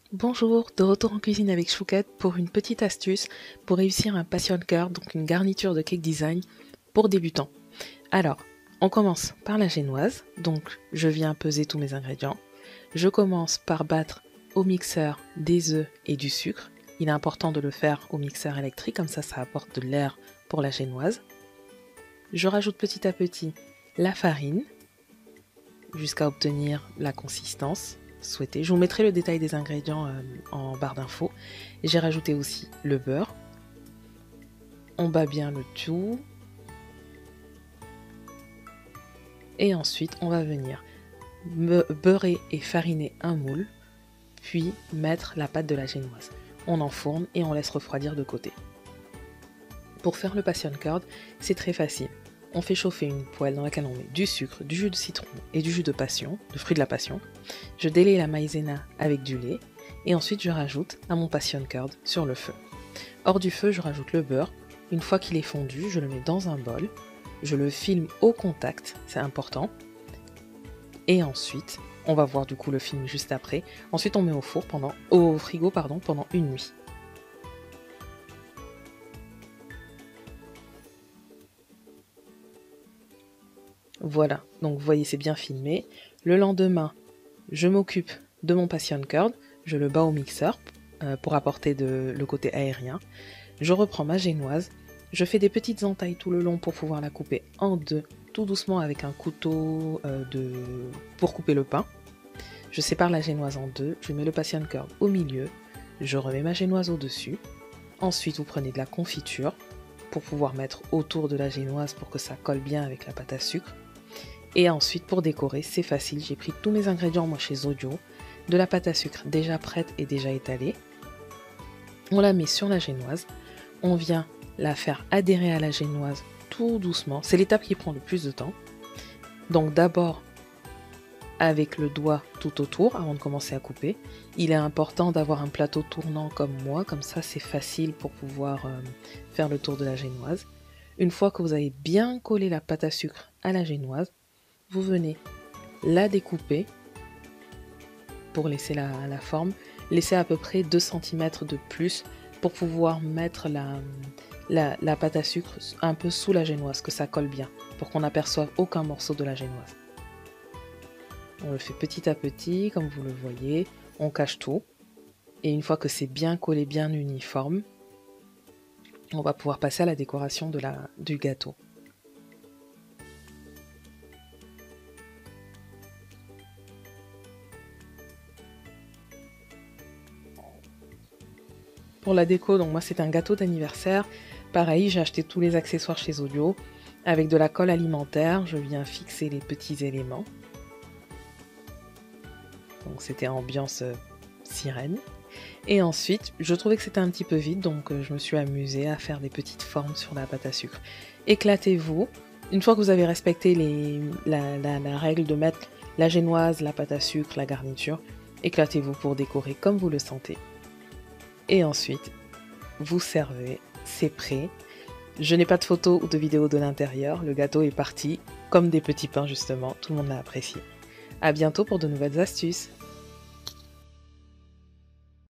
Bonjour, de retour en cuisine avec Chouquette pour une petite astuce pour réussir un passion card, donc une garniture de cake design pour débutants. Alors, on commence par la génoise, donc je viens peser tous mes ingrédients. Je commence par battre au mixeur des œufs et du sucre. Il est important de le faire au mixeur électrique, comme ça apporte de l'air pour la génoise. Je rajoute petit à petit la farine jusqu'à obtenir la consistance souhaitée. Je vous mettrai le détail des ingrédients en barre d'infos. J'ai rajouté aussi le beurre. On bat bien le tout. Et ensuite, on va venir beurrer et fariner un moule, puis mettre la pâte de la génoise. On enfourne et on laisse refroidir de côté. Pour faire le passion card, c'est très facile. On fait chauffer une poêle dans laquelle on met du sucre, du jus de citron et du jus de passion, de fruit de la passion. Je délaye la maïzena avec du lait et ensuite je rajoute à mon passion card sur le feu. Hors du feu, je rajoute le beurre. Une fois qu'il est fondu, je le mets dans un bol. Je le filme au contact, c'est important. Et ensuite, on va voir du coup le film juste après. Ensuite, on met au frigo pendant une nuit. Voilà, donc vous voyez, c'est bien filmé. Le lendemain, je m'occupe de mon passion card, je le bats au mixeur pour apporter le côté aérien. Je reprends ma génoise, je fais des petites entailles tout le long pour pouvoir la couper en deux, tout doucement avec un couteau pour couper le pain. Je sépare la génoise en deux, je mets le passion card au milieu, je remets ma génoise au-dessus. Ensuite, vous prenez de la confiture pour pouvoir mettre autour de la génoise pour que ça colle bien avec la pâte à sucre. Et ensuite, pour décorer, c'est facile, j'ai pris tous mes ingrédients moi chez Zodio, de la pâte à sucre déjà prête et déjà étalée. On la met sur la génoise, on vient la faire adhérer à la génoise tout doucement. C'est l'étape qui prend le plus de temps. Donc d'abord, avec le doigt tout autour avant de commencer à couper. Il est important d'avoir un plateau tournant comme moi, comme ça c'est facile pour pouvoir faire le tour de la génoise. Une fois que vous avez bien collé la pâte à sucre à la génoise, vous venez la découper pour laisser la forme. Laissez à peu près 2 cm de plus pour pouvoir mettre la pâte à sucre un peu sous la génoise, que ça colle bien, pour qu'on n'aperçoive aucun morceau de la génoise. On le fait petit à petit, comme vous le voyez, on cache tout. Et une fois que c'est bien collé, bien uniforme, on va pouvoir passer à la décoration du gâteau. Pour la déco, donc moi c'est un gâteau d'anniversaire. Pareil, j'ai acheté tous les accessoires chez Zodio. Avec de la colle alimentaire, je viens fixer les petits éléments. Donc c'était ambiance sirène. Et ensuite, je trouvais que c'était un petit peu vide, donc je me suis amusée à faire des petites formes sur la pâte à sucre. Éclatez-vous. Une fois que vous avez respecté la règle de mettre la génoise, la pâte à sucre, la garniture, éclatez-vous pour décorer comme vous le sentez. Et ensuite, vous servez, c'est prêt. Je n'ai pas de photos ou de vidéos de l'intérieur, le gâteau est parti, comme des petits pains justement, tout le monde l'a apprécié. À bientôt pour de nouvelles astuces.